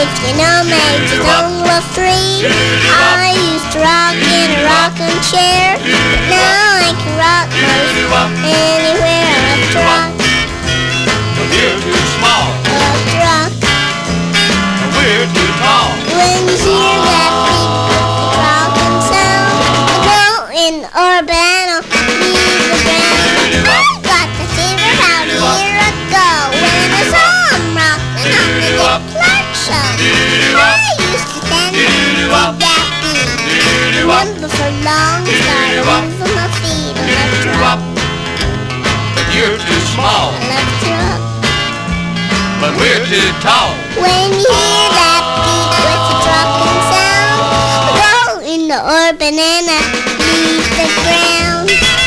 if you know Major Dongle 3. I used to rock in a rocking chair, but now I can rock most anywhere I love to rock. You're too small. I love to rock. We're too tall. When you hear that beat with the rocking sound, go in the Urbana, leave the ground. I got the fever about a year ago when I saw him rocking on the Dick Clark show. I used to stand and dig that beat. Remember for long, started moving my feet. I love to rock. But you're too small. I love to rock. But we're too tall. When you hear that beat with the rocking sound, go in the Urbana, leave the ground.